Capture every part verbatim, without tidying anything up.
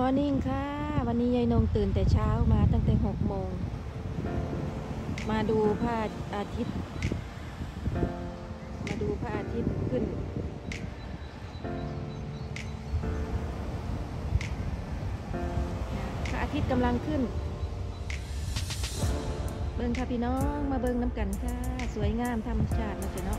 มอร์นิ่งค่ะวันนี้ยายนงตื่นแต่เช้ามาตั้งแต่หกโมงมาดูพระอาทิตย์มาดูพระอาทิตย์ขึ้นพระอาทิตย์กำลังขึ้นเบิ่งค่ะพี่น้องมาเบิ่งน้ำกันค่ะสวยงามธรรมชาตินะจ๊ะเนาะ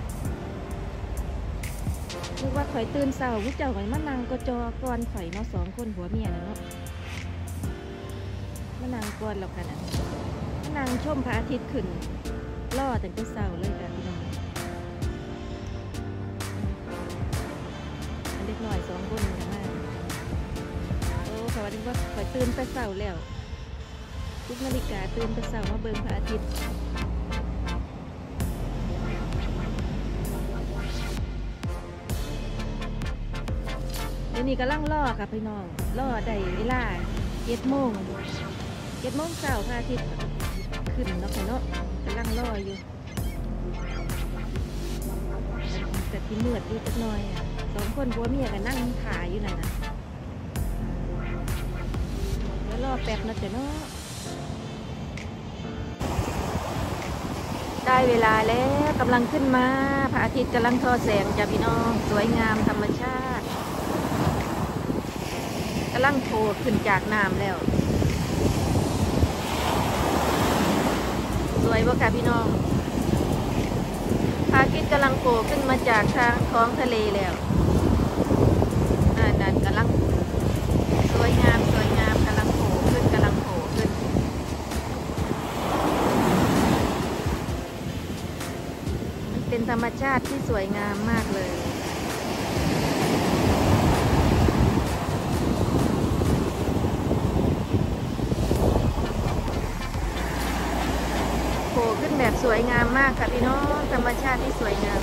นึกว่าข่อยตื่นเช้าผู้เจ้าข่อยมานั่งก็จอก่อนข่อยเนาะสองคนผัวเมียนะเนาะมานั่งก่อนแล้วกันนะมานั่งชมพระอาทิตย์ขึ้นล่อแต่ก็เช้าเลยค่ะพี่น้องเล็กน้อยสองคนกันมาโอ้ข่อยว่านึกว่าข่อยตื่นแต่เช้าแล้วทุกนาฬิกาตื่นแต่เช้ามาเบิ่งพระอาทิตย์เดี๋ยวนี้กำลังล่อค่ะพี่น้องล่อได้เวลาเจ็ดโมงเจ็ดโมงเช้าพระอาทิตย์ขึ้นเนาะค่ะเนาะกำลังล่ออยู่แต่ที่มืดอยู่จักหน่อยอ่ะสองคนผัวเมียกันนั่งถ่ายอยู่นั่นน่ะแล้วรอแป๊บนะจ๊ะเนาะได้เวลาแล้วกำลังขึ้นมาพระอาทิตย์กำลังทอแสงจ้ะพี่น้องสวยงามธรรมชาติกำลังโผล่ขึ้นจากน้ำแล้วสวยบ่ค่ะพี่น้องพระอาทิตย์กำลังโผล่ขึ้นมาจากทางท้องทะเลแล้วนั่นๆกำลังสวยงามสวยงามกำลังโผล่ขึ้นกำลังโผล่ขึ้นมันเป็นธรรมชาติที่สวยงามมากเลยโผล่ขึ้นแบบสวยงามมากค่ะพี่น้องธรรมชาติที่สวยงาม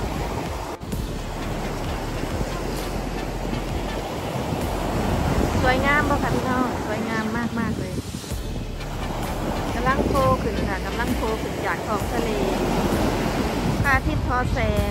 สวยงามบ่ค่ะพี่น้องสวยงามมากมากเลยกำลังโผล่ขึ้นค่ะกำลังโผล่ขึ้นจากท้องทะเลพระอาทิตย์ทอแสง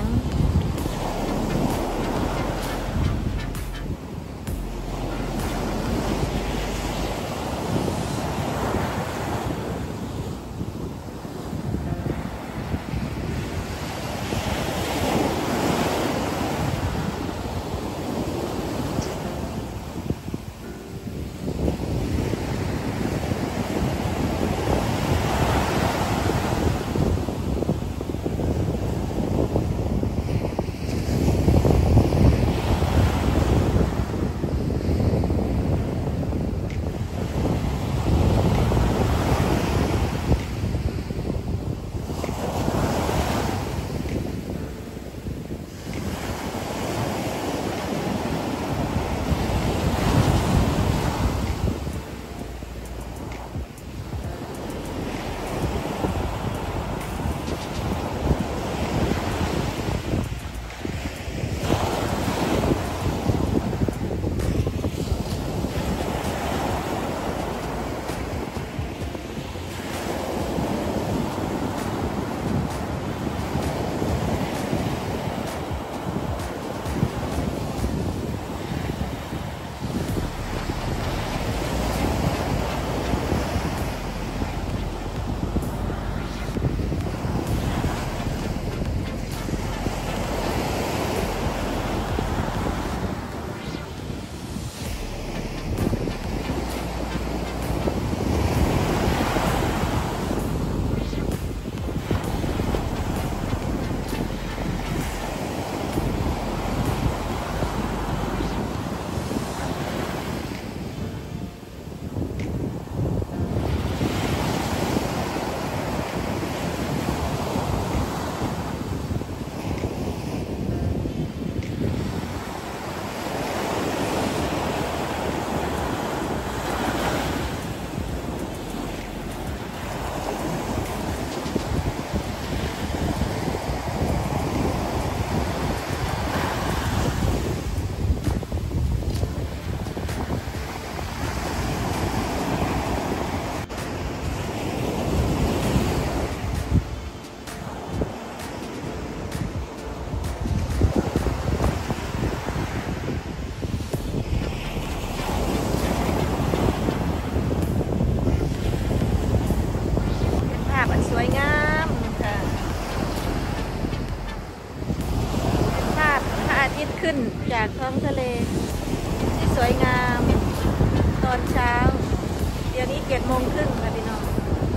ท้องทะเลที่สวยงามตอนเช้าเดี๋ยวนี้เจ็ดโมงครึ่งค่ะพี่น้อง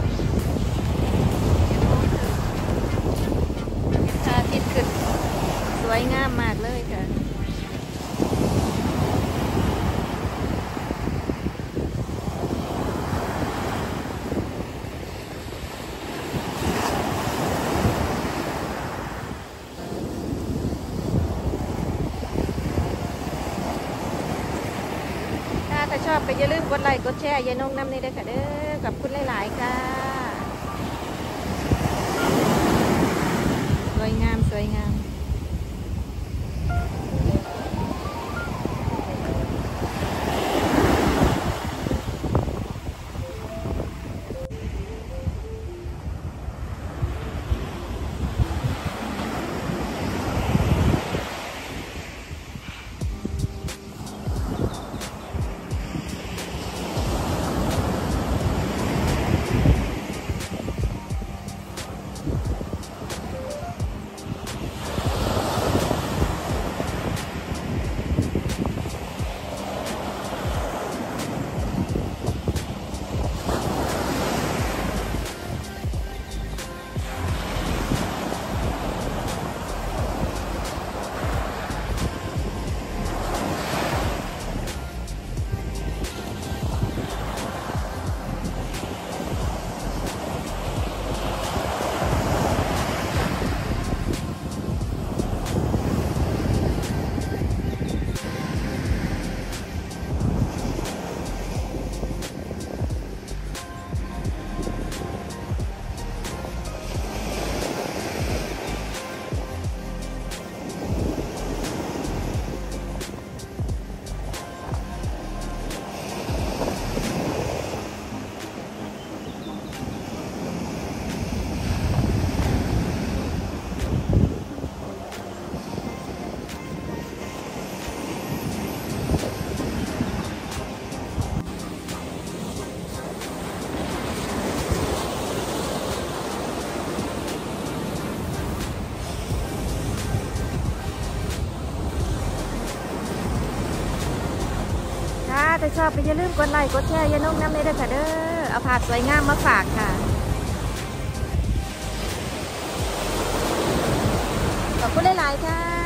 พระอาทิตย์ขึ้นสวยงามมากเลยค่ะถ้าชอบก็อย่าลืมกดไลค์กดแชร์ยายนงน้ำนี่ด้วยค่ะเด้อกับคุณหลายๆค่ะสวยงามสวยงามถ้าชอบก็อย่าลืมกดไลค์กดแชร์ยายนงน้ำนี่ด้วยค่ะเด้อเอาภาพสวยงามมาฝากค่ะขอบคุณหลายๆค่ะ